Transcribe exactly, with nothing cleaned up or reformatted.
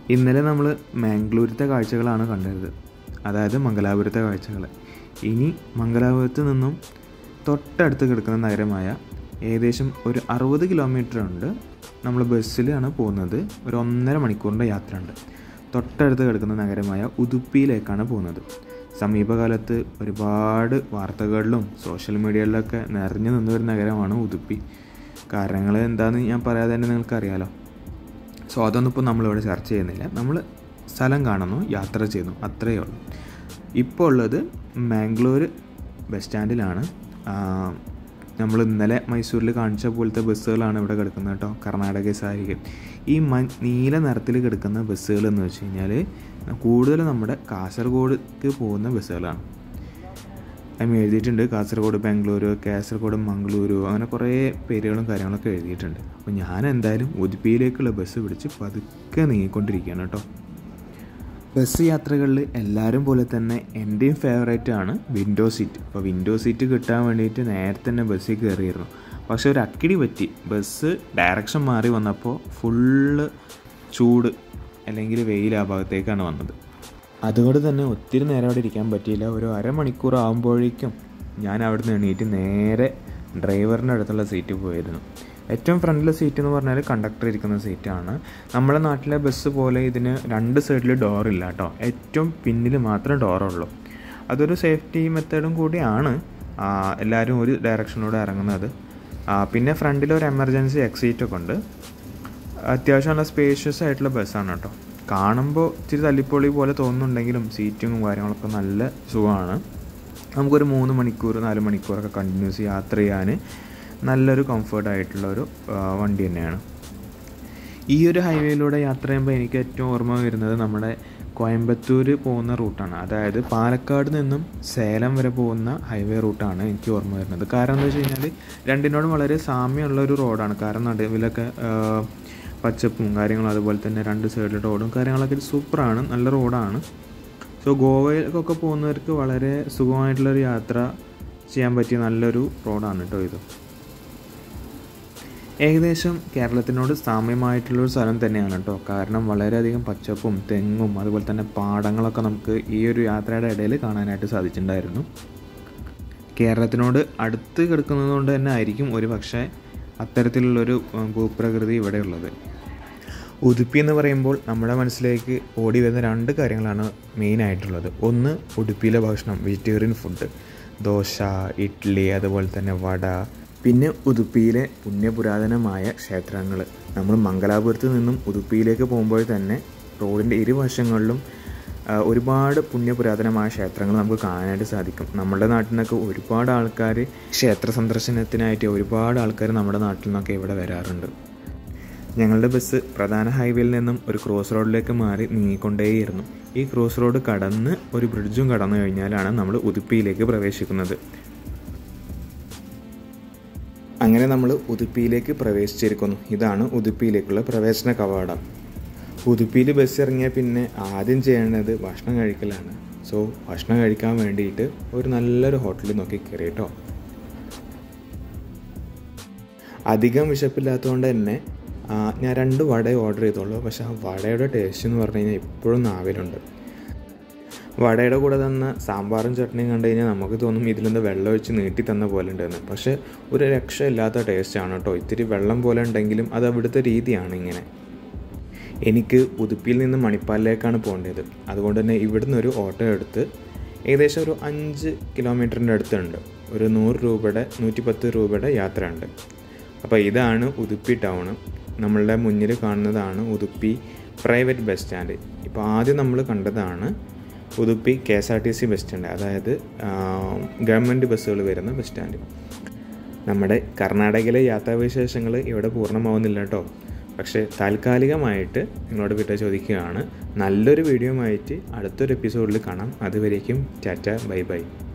ഇന്നലെ നമ്മൾ മാംഗ്ലൂരത്തെ കാഴ്ചകളാണ് കണ്ടത്, അതായത് മംഗലാപുരത്തെ കാഴ്ചകൾ. ഇനി മംഗലാപുരത്ത് നിന്നും തൊട്ടടുത്ത് കിടക്കുന്ന നഗരമായ ഏകദേശം ഒരു അറുപത് കിലോമീറ്റർ ഉണ്ട്. നമ്മൾ ബസ്സിലാണ് പോകുന്നത്. ഒരു ഒന്നര മണിക്കൂറിൻ്റെ യാത്ര ഉണ്ട്. തൊട്ടടുത്ത് കിടക്കുന്ന നഗരമായ ഉദുപ്പിയിലേക്കാണ് പോകുന്നത്. സമീപകാലത്ത് ഒരുപാട് വാർത്തകളിലും സോഷ്യൽ മീഡിയകളിലൊക്കെ നിറഞ്ഞു നിന്നൊരു നഗരമാണ് ഉദുപ്പി. കാരണങ്ങൾ എന്താണെന്ന് ഞാൻ പറയാതെ തന്നെ നിങ്ങൾക്കറിയാലോ. സോ അതൊന്നും ഇപ്പോൾ നമ്മളിവിടെ ചർച്ച ചെയ്യുന്നില്ല. നമ്മൾ സ്ഥലം കാണുന്നു, യാത്ര ചെയ്യുന്നു, അത്രയേ ഉള്ളൂ. ഇപ്പോൾ ഉള്ളത് മാംഗ്ലൂർ ബസ് സ്റ്റാൻഡിലാണ്. നമ്മൾ ഇന്നലെ മൈസൂരിൽ കാണിച്ച പോലത്തെ ബസ്സുകളാണ് ഇവിടെ കിടക്കുന്നത് കേട്ടോ, കർണാടക സാരികൾ. ഈ മ നീല നിറത്തിൽ കിടക്കുന്ന ബസ്സുകൾ എന്ന് വെച്ച് കഴിഞ്ഞാൽ കൂടുതൽ നമ്മുടെ കാസർഗോഡ്ക്ക് പോകുന്ന ബസ്സുകളാണ്. അതിന് എഴുതിയിട്ടുണ്ട് കാസർഗോഡ് ബാംഗ്ലൂരു, കാസർഗോഡ് മംഗളൂരു, അങ്ങനെ കുറേ പേരുകളും കാര്യങ്ങളൊക്കെ എഴുതിയിട്ടുണ്ട്. അപ്പോൾ ഞാൻ എന്തായാലും ഉദുപ്പിയിലേക്കുള്ള ബസ് പിടിച്ച് പതുക്കെ നീങ്ങിക്കൊണ്ടിരിക്കുകയാണ് കേട്ടോ. ബസ് യാത്രകളിൽ എല്ലാവരും പോലെ തന്നെ എൻ്റെയും ഫേവറേറ്റ് ആണ് വിൻഡോ സീറ്റ്. അപ്പോൾ വിൻഡോ സീറ്റ് കിട്ടാൻ വേണ്ടിയിട്ട് നേരത്തെ തന്നെ ബസ്സിൽ കയറിയിരുന്നു. പക്ഷേ ഒരു അക്കിടി പറ്റി. ബസ് ഡയറക്ഷൻ മാറി വന്നപ്പോൾ ഫുള്ള് ചൂട് അല്ലെങ്കിൽ വെയിൽ ആ ഭാഗത്തേക്കാണ് വന്നത്. അതുകൊണ്ട് തന്നെ ഒത്തിരി നേരം അവിടെ ഇരിക്കാൻ പറ്റിയില്ല. ഒരു അരമണിക്കൂർ ആകുമ്പോഴേക്കും ഞാൻ അവിടെ നിന്ന് എണീറ്റ് നേരെ ഡ്രൈവറിൻ്റെ അടുത്തുള്ള സീറ്റ് പോയിരുന്നു. ഏറ്റവും ഫ്രണ്ടിലെ സീറ്റ് എന്ന് പറഞ്ഞാൽ കണ്ടക്ടർ ഇരിക്കുന്ന സീറ്റാണ്. നമ്മുടെ നാട്ടിലെ ബസ് പോലെ ഇതിന് രണ്ട് സൈഡിൽ ഡോറില്ല കേട്ടോ. ഏറ്റവും പിന്നിൽ മാത്രമേ ഡോറുള്ളൂ. അതൊരു സേഫ്റ്റി മെത്തേഡും കൂടിയാണ്. എല്ലാവരും ഒരു ഡയറക്ഷനിലൂടെ ഇറങ്ങുന്നത്. പിന്നെ ഫ്രണ്ടിൽ ഒരു എമർജൻസി എക്സിറ്റൊക്കെ ഉണ്ട്. അത്യാവശ്യം നല്ല സ്പേഷ്യസ് ആയിട്ടുള്ള ബസ്സാണ് കേട്ടോ. കാണുമ്പോൾ ഇച്ചിരി തല്ലിപ്പൊളി പോലെ തോന്നുന്നുണ്ടെങ്കിലും സീറ്റിങ്ങും കാര്യങ്ങളൊക്കെ നല്ല സുഖമാണ്. നമുക്കൊരു മൂന്ന് മണിക്കൂർ നാല് മണിക്കൂറൊക്കെ കണ്ടിന്യൂസ് യാത്ര ചെയ്യാൻ നല്ലൊരു കംഫർട്ടായിട്ടുള്ളൊരു വണ്ടി തന്നെയാണ്. ഈ ഒരു ഹൈവേയിലൂടെ യാത്ര ചെയ്യുമ്പോൾ എനിക്ക് ഏറ്റവും ഓർമ്മ വരുന്നത് നമ്മുടെ കോയമ്പത്തൂർ പോകുന്ന റൂട്ടാണ്. അതായത് പാലക്കാട് നിന്നും സേലം വരെ പോകുന്ന ഹൈവേ റൂട്ടാണ് എനിക്ക് ഓർമ്മ വരുന്നത്. കാരണം എന്താ വെച്ച് കഴിഞ്ഞാൽ രണ്ടിനോടും വളരെ സാമ്യമുള്ള ഒരു റോഡാണ്. കാരണം നടുവിലൊക്കെ പച്ചപ്പും കാര്യങ്ങളും, അതുപോലെ തന്നെ രണ്ട് സൈഡിൽ റോഡും കാര്യങ്ങളൊക്കെ സൂപ്പറാണ്, നല്ല റോഡാണ്. സോ ഗോവയിലൊക്കെ പോകുന്നവർക്ക് വളരെ സുഖമായിട്ടുള്ളൊരു യാത്ര ചെയ്യാൻ പറ്റിയ നല്ലൊരു റോഡാണ് കേട്ടോ ഇത്. ഏകദേശം കേരളത്തിനോട് സാമ്യമായിട്ടുള്ളൊരു സ്ഥലം തന്നെയാണ് കേട്ടോ. കാരണം വളരെയധികം പച്ചപ്പും തെങ്ങും അതുപോലെ തന്നെ പാടങ്ങളൊക്കെ നമുക്ക് ഈ ഒരു യാത്രയുടെ ഇടയിൽ കാണാനായിട്ട് സാധിച്ചിട്ടുണ്ടായിരുന്നു. കേരളത്തിനോട് അടുത്ത് കിടക്കുന്നത് കൊണ്ട് തന്നെ ആയിരിക്കും ഒരു പക്ഷേ അത്തരത്തിലുള്ളൊരു ഭൂപ്രകൃതി ഇവിടെ ഉള്ളത്. ഉദുപ്പി എന്ന് പറയുമ്പോൾ നമ്മുടെ മനസ്സിലേക്ക് ഓടി വരുന്ന രണ്ട് കാര്യങ്ങളാണ് മെയിനായിട്ടുള്ളത്. ഒന്ന് ഉടുപ്പിയിലെ ഭക്ഷണം, വെജിറ്റേറിയൻ ഫുഡ്, ദോശ, ഇഡ്ഡലി, അതുപോലെ തന്നെ വട. പിന്നെ ഉദുപ്പിയിലെ പുണ്യപുരാതനമായ ക്ഷേത്രങ്ങൾ. നമ്മൾ മംഗലാപുരത്ത് നിന്നും ഉദുപ്പിയിലേക്ക് പോകുമ്പോൾ തന്നെ റോഡിൻ്റെ ഇരുവശങ്ങളിലും ഒരുപാട് പുണ്യപുരാതനമായ ക്ഷേത്രങ്ങൾ നമുക്ക് കാണാനായിട്ട് സാധിക്കും. നമ്മുടെ നാട്ടിൽ നിന്നൊക്കെ ഒരുപാട് ആൾക്കാർ ക്ഷേത്ര സന്ദർശനത്തിനായിട്ട് ഒരുപാട് ആൾക്കാർ നമ്മുടെ നാട്ടിൽ നിന്നൊക്കെ ഇവിടെ വരാറുണ്ട്. ഞങ്ങളുടെ ബസ് പ്രധാന ഹൈവേയിൽ നിന്നും ഒരു ക്രോസ് റോഡിലേക്ക് മാറി നീങ്ങിക്കൊണ്ടേയിരുന്നു. ഈ ക്രോസ് റോഡ് കടന്ന് ഒരു ബ്രിഡ്ജും കടന്നു കഴിഞ്ഞാലാണ് നമ്മൾ ഉദുപ്പിയിലേക്ക് പ്രവേശിക്കുന്നത്. അങ്ങനെ നമ്മൾ ഉദുപ്പിയിലേക്ക് പ്രവേശിച്ചിരിക്കുന്നു. ഇതാണ് ഉദുപ്പിയിലേക്കുള്ള പ്രവേശന കവാടം. ഉദുപ്പിയിൽ ബസ് ഇറങ്ങിയാൽ പിന്നെ ആദ്യം ചെയ്യേണ്ടത് ഭക്ഷണം കഴിക്കലാണ്. സോ ഭക്ഷണം കഴിക്കാൻ വേണ്ടിയിട്ട് ഒരു നല്ലൊരു ഹോട്ടലിൽ നോക്കി കയറി കേട്ടോ. അധികം വിശപ്പില്ലാത്തതുകൊണ്ട് തന്നെ ഞാൻ രണ്ട് വട ഓർഡർ ചെയ്തോളൂ. പക്ഷേ ആ വടയുടെ ടേസ്റ്റ് എന്ന് പറഞ്ഞു കഴിഞ്ഞാൽ ഇപ്പോഴും നാവിലുണ്ട്. വടയുടെ കൂടെ തന്ന സാമ്പാറും ചട്നിയും കണ്ടു കഴിഞ്ഞാൽ നമുക്ക് തോന്നും ഇതിലെന്താ വെള്ളം ഒഴിച്ച് നീട്ടി തന്ന പോലെ ഉണ്ടെന്ന്. പക്ഷേ ഒരു രക്ഷയില്ലാത്ത ടേസ്റ്റാണ് കേട്ടോ. ഇത്തിരി വെള്ളം പോലെ ഉണ്ടെങ്കിലും അത് അവിടുത്തെ രീതിയാണ് ഇങ്ങനെ. എനിക്ക് ഉദുപ്പിയിൽ നിന്ന് മണിപ്പാലിലേക്കാണ് പോകേണ്ടത്. അതുകൊണ്ട് തന്നെ ഇവിടുന്ന് ഒരു ഓട്ടോ എടുത്ത് ഏകദേശം ഒരു അഞ്ച് കിലോമീറ്ററിൻ്റെ അടുത്തുണ്ട്. ഒരു നൂറ് രൂപയുടെ നൂറ്റി പത്ത് രൂപയുടെ യാത്ര ഉണ്ട്. അപ്പോൾ ഇതാണ് ഉദുപ്പി ടൗണ്. നമ്മളുടെ മുന്നിൽ കാണുന്നതാണ് ഉദുപ്പി പ്രൈവറ്റ് ബസ് സ്റ്റാൻഡ്. ഇപ്പോൾ ആദ്യം നമ്മൾ കണ്ടതാണ് Udupi K S R T C bus stand, അതായത് ഗവൺമെൻറ് ബസ്സുകൾ വരുന്ന ബസ് സ്റ്റാൻഡ്. നമ്മുടെ കർണാടകയിലെ യാത്രാവിശേഷങ്ങൾ ഇവിടെ പൂർണ്ണമാവുന്നില്ല കേട്ടോ. പക്ഷേ താൽക്കാലികമായിട്ട് നിങ്ങളോട് വിട്ട ചോദിക്കുകയാണ്. നല്ലൊരു വീഡിയോ ആയിട്ട് അടുത്തൊരു എപ്പിസോഡിൽ കാണാം. അതുവരേക്കും ടാറ്റ, ബൈ ബൈ.